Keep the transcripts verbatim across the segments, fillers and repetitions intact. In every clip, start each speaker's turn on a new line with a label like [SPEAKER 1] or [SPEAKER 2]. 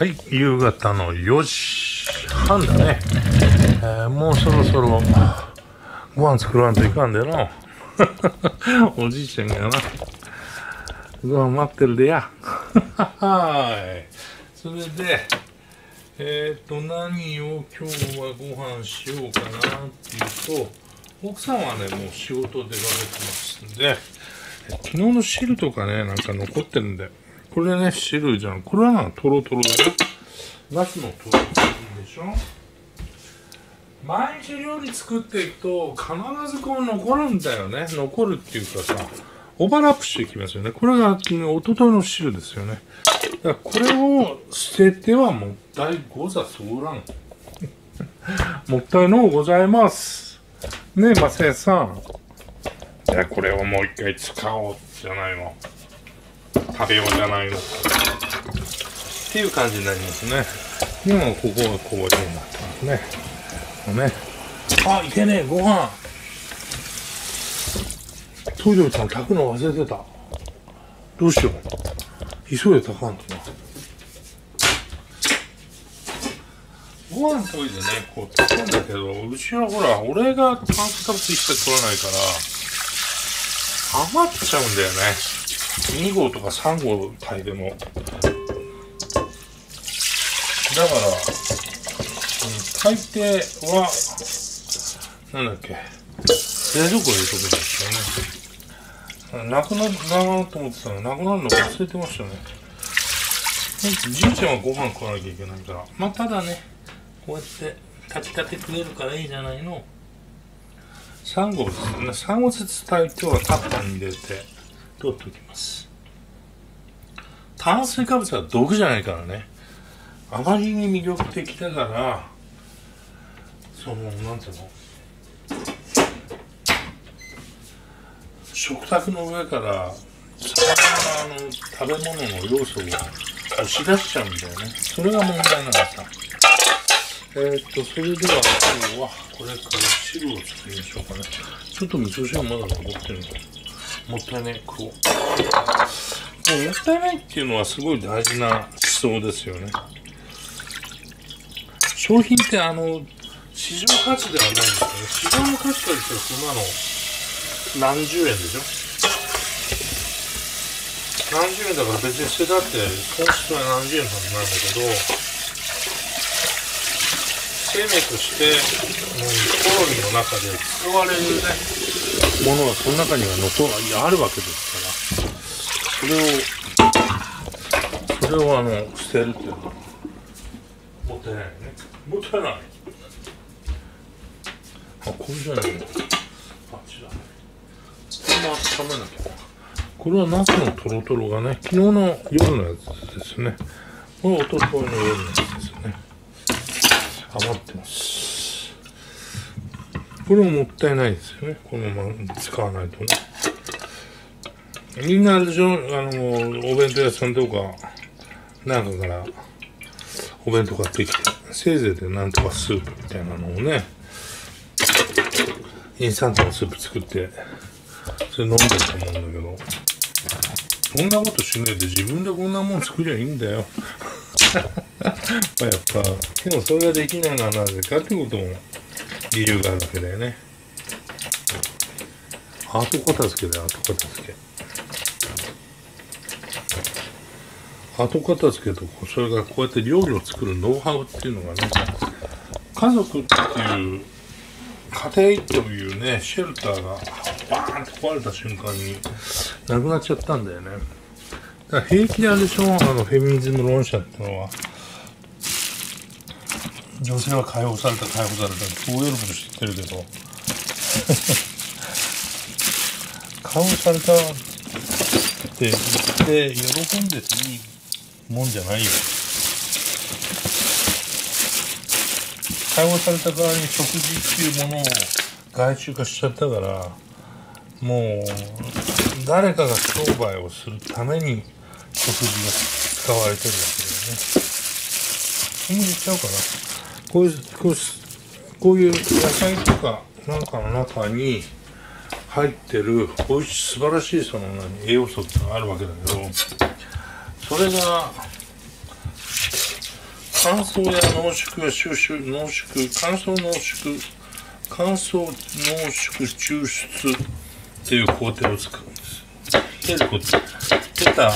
[SPEAKER 1] はい、夕方のよじはんだね。えー、もうそろそろご飯作らんといかんでの。おじいちゃんがな、ご飯待ってるでや。はい。それで、えっ、ー、と、何を今日はご飯しようかなっていうと、奥さんはね、もう仕事出かけてますんで、昨日の汁とかね、なんか残ってるんで、これね、汁じゃん。これはな、トロトロだよ。ナスのトロトロでしょ。毎日料理作っていくと、必ずこう残るんだよね。残るっていうかさ、オーバーラップしていきますよね。これが、おとといの汁ですよね。だからこれを捨ててはもったいござすおらん。もったいのうございます。ねえ、マセイさん。じゃあこれをもう一回使おうじゃないの。食べようじゃないの。っていう感じになりますね。今ここがこういう風になってますね。ね。あ、いけねえ、ご飯。トイレさん炊くの忘れてた。どうしよう。急いで炊かんとな。ご飯研いでね、こう炊くんだけど、うちはほら、俺が炭水化物一切取らないから、余っちゃうんだよね。にごうとかさんごう炊いても。だから、うん、大抵は、なんだっけ、冷蔵庫に入れとくんですよね。なくなるなと思ってたの、なくなるの忘れてましたね。じいちゃんはご飯食わなきゃいけないから。まあ、ただね、こうやって炊きたてくれるからいいじゃないの。さんごうですね。さんごうずつ炊いてはタッパーに入れて、取っておきます。炭水化物は毒じゃないからね。あまりに魅力的だから、その、なんていうの、食卓の上から魚の食べ物の要素を押し出しちゃうんだよね。それが問題なんださ。えー、っと、それでは今日はこれから汁を作りましょうかね。ちょっと味噌汁まだ残ってるの。もったいない。こう。もったいないっていうのはすごい大事な思想ですよね。商品ってあの、市場価値ではないんですよね。市場の価値から言ったらそんなの何十円でしょ。何十円だから別に捨てたって本質は何十円なんだけど、生命として、うん、コロニーの中で使われるね、ものがその中には残あるわけですから、それを、それをあの、捨てるっていうのは、もったいないよね。もったいない。あ、これじゃないの。あっちだね。これも温めなきゃ。これはナスのトロトロがね、昨日の夜のやつですね。これはおとといの夜のやつですね。余ってます。これももったいないですよね。このまま使わないとね。みんなあれでしょ、あの、お弁当屋さんとか、中からお弁当買ってきて、せいぜいでなんとかスープみたいなのをね、インスタントのスープ作って、それ飲んでると思うんだけど、そんなことしねえで自分でこんなもん作りゃいいんだよ。まあやっぱ、でもそれができないのはなぜかってことも理由があるわけだよね。後片付けだよ、後片付け。後片付けと、それがこうやって料理を作るノウハウっていうのがね、家族っていう家庭というね、シェルターがバーンと壊れた瞬間になくなっちゃったんだよね。だから平気であれでしょ、あのフェミニズム論者ってのは、女性は解放された解放されたって大喜びしてるけど解放されたって言って喜んでていいもんじゃないよ。解放された側に食事っていうものを外注化しちゃったから、もう誰かが商売をするために食事が使われてるわけだよね。そう言っちゃうかな。こういうこういうこういう野菜とかなんかの中に入ってるこういう素晴らしいその栄養素ってのがあるわけだけど、それが乾燥や濃縮や収縮、濃縮、乾燥濃縮、乾燥濃縮抽出っていう工程を使うんです。出ること、出た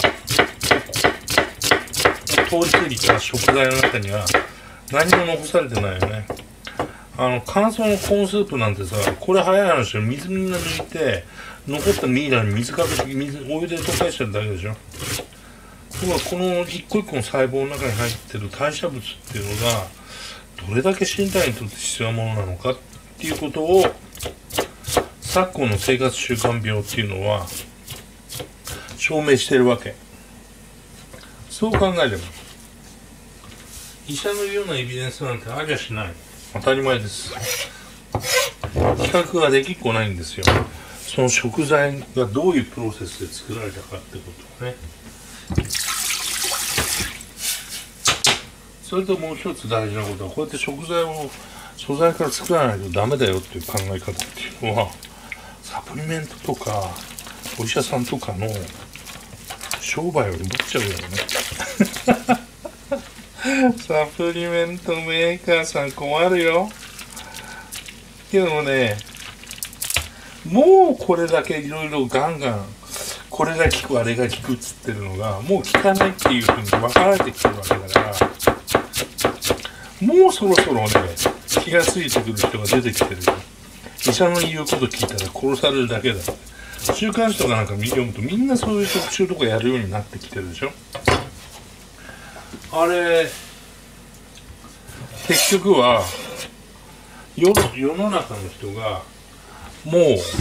[SPEAKER 1] 通り過ぎた食材の中には何も残されてないよね。あの乾燥のコーンスープなんてさ、これ早い話で水みんな抜いて残ったミイラに水かけて水お湯で溶かしてるだけでしょ。ところがこの一個一個の細胞の中に入ってる代謝物っていうのがどれだけ身体にとって必要なものなのかっていうことを昨今の生活習慣病っていうのは証明してるわけ。そう考えれば医者の言うようなエビデンスなんてありゃしない。当たり前です。比較ができっこないんですよ。その食材がどういうプロセスで作られたかってことをね。それともう一つ大事なことは、こうやって食材を素材から作らないとダメだよっていう考え方っていうのは、サプリメントとかお医者さんとかの商売を奪っちゃうよね。サプリメントメーカーさん困るよ。けどね、もうこれだけいろいろガンガンこれが効くあれが効くっつってるのがもう効かないっていうふうに分かられてきてるわけだから、もうそろそろね気がついてくる人が出てきてるよ。医者の言うこと聞いたら殺されるだけだ。週刊誌とかなんか読むとみんなそういう特集とかやるようになってきてるでしょ。あれ結局は世の、世の中の人がもう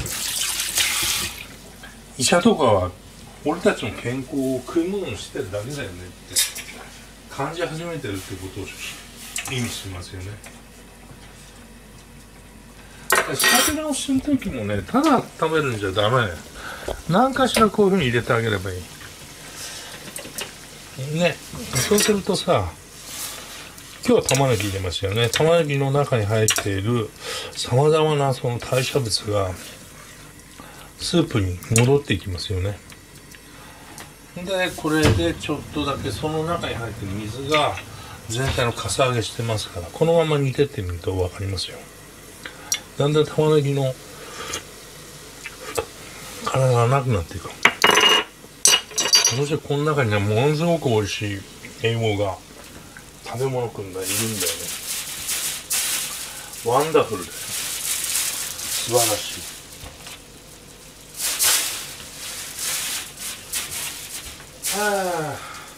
[SPEAKER 1] 医者とかは俺たちの健康を食い物にしてるだけだよねって感じ始めてるってことを意味しますよね。仕立て直しの時もね、ただ温めるんじゃダメ。何かしらこういうふうに入れてあげればいいね。そうするとさ、今日は玉ねぎ入れましたよね。玉ねぎの中に入っているさまざまなその代謝物がスープに戻っていきますよね。でこれでちょっとだけその中に入っている水が全体のかさ上げしてますから、このまま煮てってみると分かりますよ。だんだん玉ねぎの体がなくなっていく。そしてこの中にはものすごく美味しい栄養が食べ物くんがいるんだよね。ワンダフルで素晴らしい。はあ、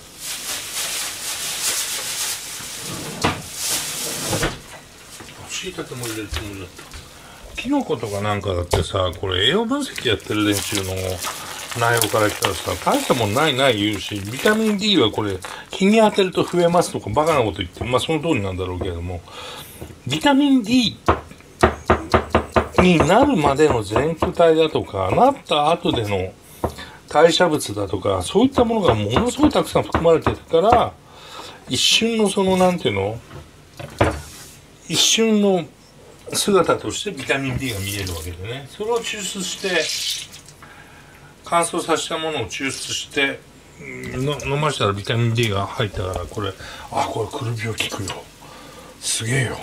[SPEAKER 1] しいたけも入れるつもりだった。キノコとかなんかだってさ、これ栄養分析やってる連中の内容から来たらさ、大したもんないない言うし、ビタミン D はこれ日に当てると増えますとかバカなこと言って、まあその通りなんだろうけれども、ビタミン D になるまでの全球体だとか、なった後での代謝物だとか、そういったものがものすごいたくさん含まれてるから、一瞬のそのなんていうの、一瞬の姿としてビタミン D が見えるわけでね。それを抽出して乾燥させたものを抽出しての飲ましたらビタミン D が入ったから、これあこれくる病効くよ、すげえよ。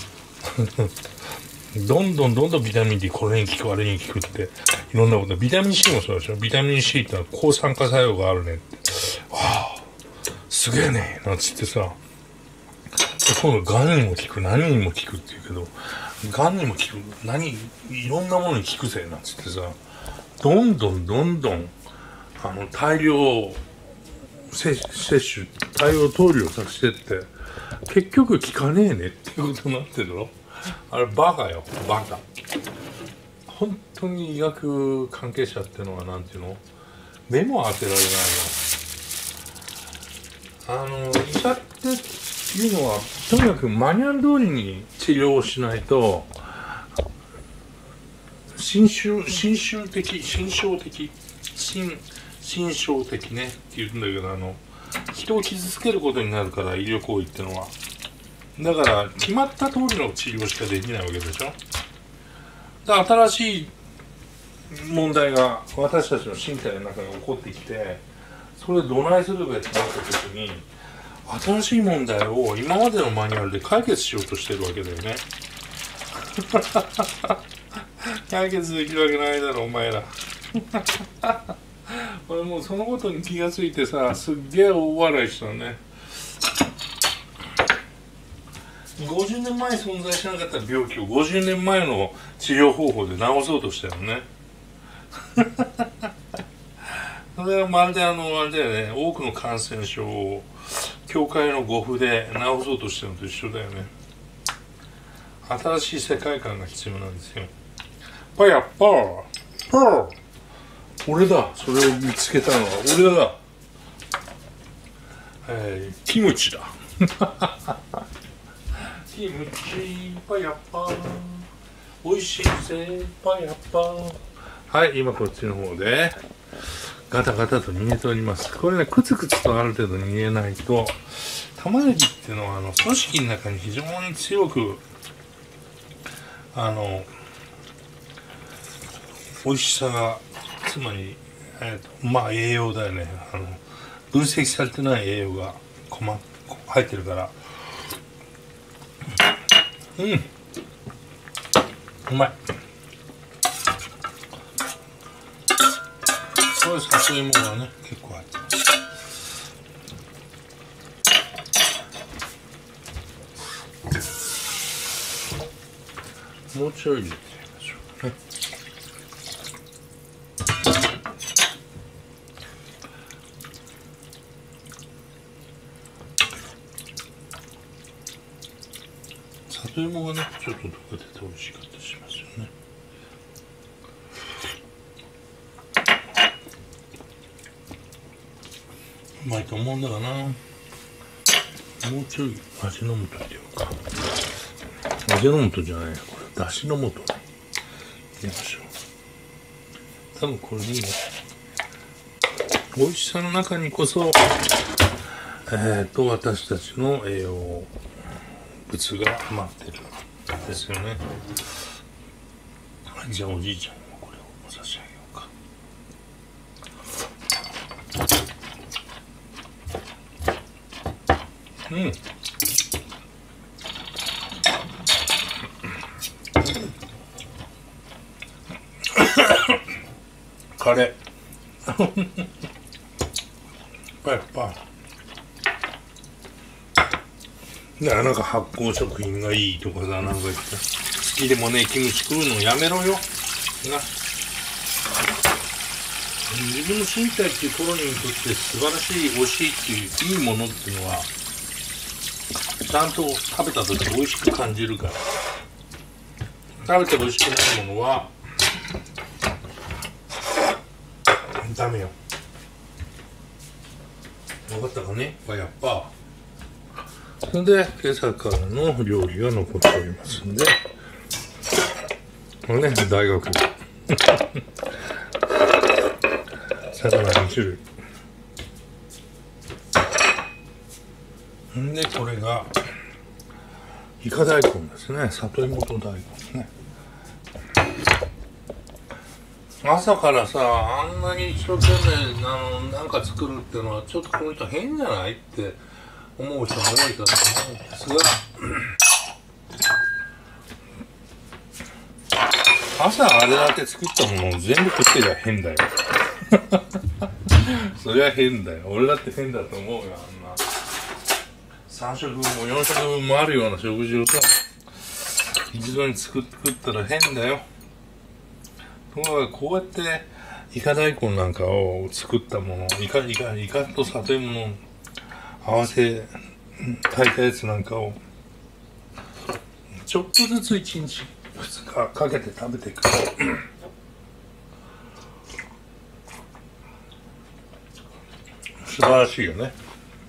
[SPEAKER 1] どんどんどんどんビタミン D これに効くあれに効くっていろんなこと。ビタミン C もそうでしょ。ビタミン C ってのは抗酸化作用があるねって、わあすげえねなんつってさ、今度ガンにも効く何にも効くって言うけど、ガンにも効く何いろんなものに効くぜなんつってさ、どんどんどんどんあの大量摂取大量投入させてって結局効かねえねっていうことになってるだろ。あれバカよバカ。本当に医学関係者っていうのはなんていうの、目も当てられないの。あの医者っていうのはとにかくマニュアル通りに治療をしないと、心象心象的心象的心心象的ねって言うんだけど、あの人を傷つけることになるから、医療行為ってのは。だから決まった通りの治療しかできないわけでしょ。だから新しい問題が私たちの身体の中に起こってきて、それどないするべってなった時に、 新しい問題を今までのマニュアルで解決しようとしてるわけだよね。解決できるわけないだろお前ら。俺もうそのことに気がついてさ、すっげえ大笑いしたね。ごじゅうねんまえ存在しなかった病気をごじゅうねんまえの治療方法で治そうとしたよね。それはまるであのあれだよね、多くの感染症を教会の護符で治そうとしてるのと一緒だよね。新しい世界観が必要なんですよ。パヤッパーパー、俺だ、それを見つけたのは俺だ。えー、キムチだ。キムチパヤッパー、おいしいぜパヤッパー。はい、今こっちの方でガタガタと煮えております。これね、クツクツとある程度煮えないと、玉ねぎっていうのはあの組織の中に非常に強くあの美味しさが、つまり、えーとまあ栄養だよね、あの分析されてない栄養がこま入ってるから、うん、うまい。そうですか、そういうものがね結構入ってます。もうちょい入れてみましょうね。里芋がねちょっと溶けてて美味しかったりしますよね。うまいと思うんだがな。もうちょい味の素入れようか。味の素じゃない、これだしの素ね入れましょう。多分これでいいね。美味しさの中にこそえーと私たちの栄養物が待ってるんですよね。じゃあおじいちゃんにもこれを差し上げようか。うん。カレー。パイパイ。だからなんか発酵食品がいいとかさ、なんか言って好きでもねキムチ食うのやめろよな。自分の身体っていうコロニーにとって素晴らしい、美味しいっていういいものっていうのはちゃんと食べた時美味しく感じるから、食べて美味しくないものはダメよ。分かったかね。やっぱそれで今朝からの料理が残っておりますんで、これね大学魚に種類んで、これがイカ大根ですね。里芋と大根ですね。朝からさあんなに一生懸命あのなんか作るっていうのはちょっとこの人変じゃないって思う人も多いかと思うんですが、朝あれだけ作ったものを全部食ってりゃ変だよ。そりゃ変だよ。俺だって変だと思うよ。あんなさん食分もよん食分もあるような食事をさ一度に作ったら変だよ。ところがこうやってイカ大根なんかを作ったもの、イカイカイカと里芋の合わせ炊いたやつなんかをちょっとずついちにちふつかかけて食べていくと素晴らしいよね。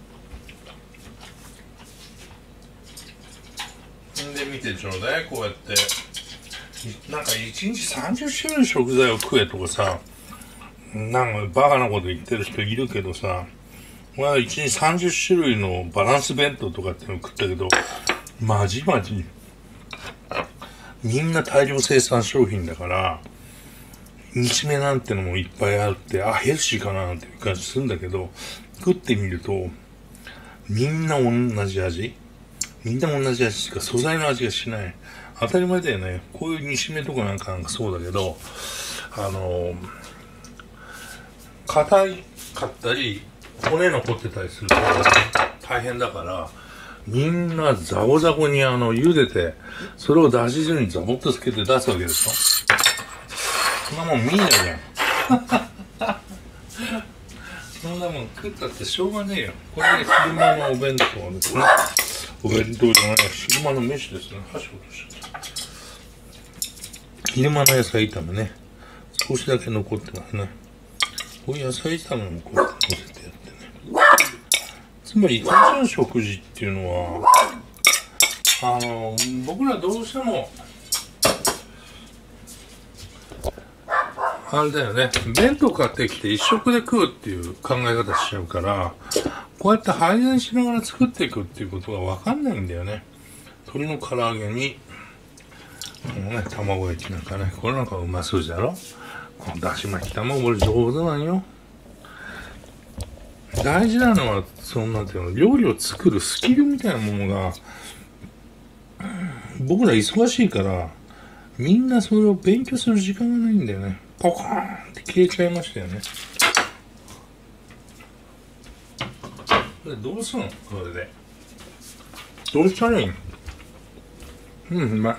[SPEAKER 1] で見てちょうだい。こうやってなんかいちにちさんじゅっしゅるい食材を食えとかさ、なんかバカなこと言ってる人いるけどさ、俺はいちにちさんじゅっしゅるいのバランス弁当とかっていうのを食ったけど、まじまじみんな大量生産商品だから煮目なんてのもいっぱいあって、あヘルシーかなっていう感じするんだけど、食ってみるとみんな同じ味、みんな同じ味しか素材の味がしない。当たり前だよね。こういう煮しめとかなんかなんかそうだけど、あの硬いかったり骨残ってたりすると大変だから、みんなザボザボにあの茹でて、それをだし汁にザボッとつけて出すわけでしょ。そんなもん見ないじゃん。そんなもん食ったってしょうがねえよ。これね、昼間のお弁当ですね。お弁当じゃない、昼間の飯ですね。箸落としちゃった。昼間の野菜炒めね。少しだけ残ってますね。こういう野菜炒めもこう乗せてやってね。つまり、一日の食事っていうのは、あの、僕らどうしても、あれだよね。弁当買ってきて一食で食うっていう考え方しちゃうから、こうやって配膳しながら作っていくっていうことがわかんないんだよね。鶏の唐揚げに、このね、卵焼きなんかね、これなんかうまそうじゃろ。このだし巻き卵、これ上手なんよ。大事なのは、そんなんていうの、料理を作るスキルみたいなものが、僕ら忙しいから、みんなそれを勉強する時間がないんだよね。ポカーンって消えちゃいましたよね。これどうすんのこれで。どうしたらいいの？うん、うまい。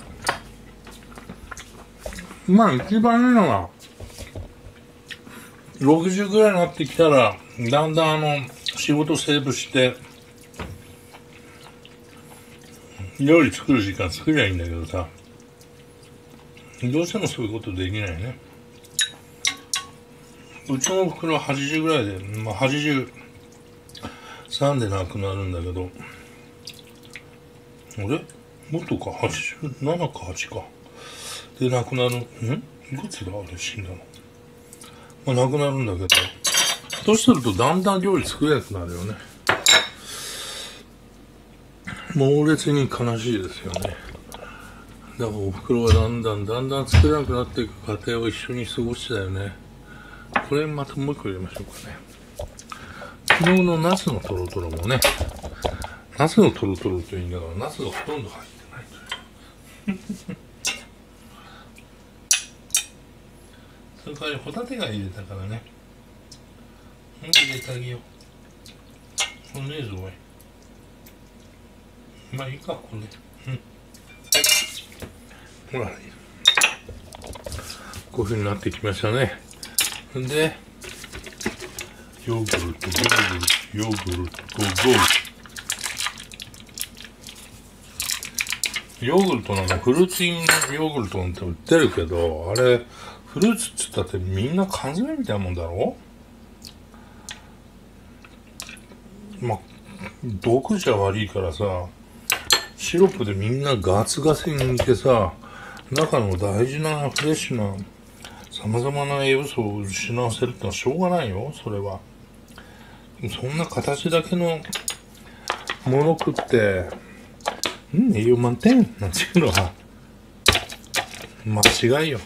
[SPEAKER 1] まあ一番いいのは、ろくじゅうぐらいになってきたら、だんだんあの、仕事セーブして、料理作る時間作りゃいいんだけどさ、どうしてもそういうことできないね。うちの袋ははちじゅうぐらいで、まあはちじゅうさんでなくなるんだけど、あれもっとか、はちじゅうななかはちか。で、なくなる、んいくつだあれ死んだの。まあ、なくなるんだけど、そうするとだんだん料理作れなくなるよね。猛烈に悲しいですよね。だからお袋はだんだんだんだん作れなくなっていく過程を一緒に過ごしてたよね。これまたもう一個入れましょうかね。昨日のナスのトロトロもね、ナスのトロトロと言いながらナスがほとんど入ってないという。それからホタテが入れたからね。ほんと入れてあげよう。これねえぞおい。まあいいか、これ。うん。ほら、こういう風になってきましたね。んで、ヨーグルト、ヨーグルト、ヨーグルト、ゴーゴー。ヨーグルトなんかフルーツインヨーグルトなんて売ってるけど、あれ、フルーツっつったってみんな缶詰みたいなもんだろ？まあ、毒じゃ悪いからさ、シロップでみんなガツガツに煮てさ、中の大事なフレッシュな様々な栄養素を失わせるってのはしょうがないよ、それは。そんな形だけのもの食って、うん、栄養満点なんていうのは、間違いよ。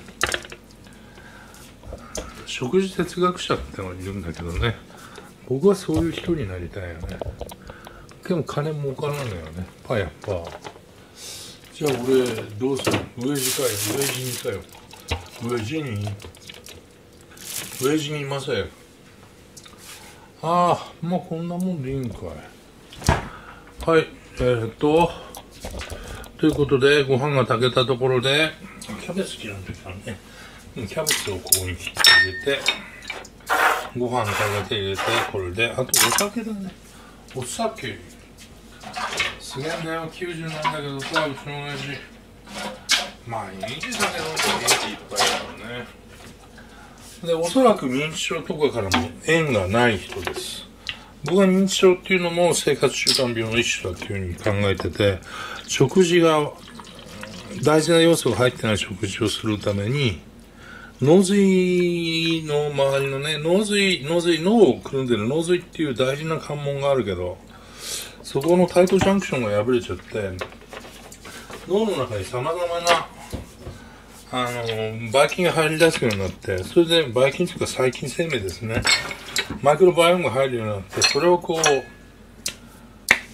[SPEAKER 1] 食事哲学者ってのがいるんだけどね。僕はそういう人になりたいよね。でも金儲からないのよね。パやっぱ。じゃあ俺、どうする？飢え死かよ。飢え死にかよ。飢え死に飢え死にいません。ああ、まあこんなもんでいいんかい。はい、えー、っと、ということで、ご飯が炊けたところで、キャベツ切らんときからね。キャベツをここに切って入れて、ご飯かけて入れて、これで、あとお酒だね。お酒。すげえんだよ、きゅうじゅうなんだけどさ、うちの親父。毎日酒飲んで元気いっぱいだからね。で、おそらく認知症とかからも縁がない人です。僕は認知症っていうのも生活習慣病の一種だっていうふうに考えてて、食事が、大事な要素が入ってない食事をするために、脳髄の周りのね、脳髄、脳髄、脳をくるんでる脳髄っていう大事な関門があるけど、そこのタイトジャンクションが破れちゃって、脳の中に様々な、あの、ばい菌が入り出すようになって、それでばい菌というか細菌生命ですね。マイクロバイオームが入るようになって、それをこう、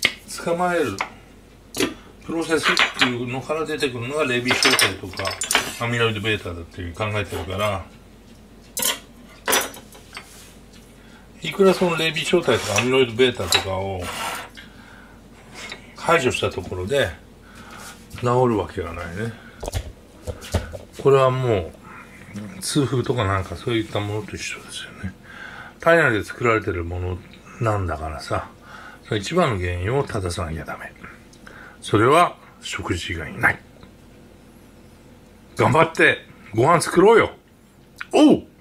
[SPEAKER 1] 捕まえるプロセスっていうのから出てくるのがレビー小体とかアミロイド β だっていう考えてるから、いくらそのレビー小体とかアミロイド β とかを排除したところで治るわけがないね。これはもう痛風とかなんかそういったものと一緒ですよね。体内で作られてるものなんだからさ、その一番の原因を正さなきゃダメ。それは食事以外にない。頑張ってご飯作ろうよ。おう。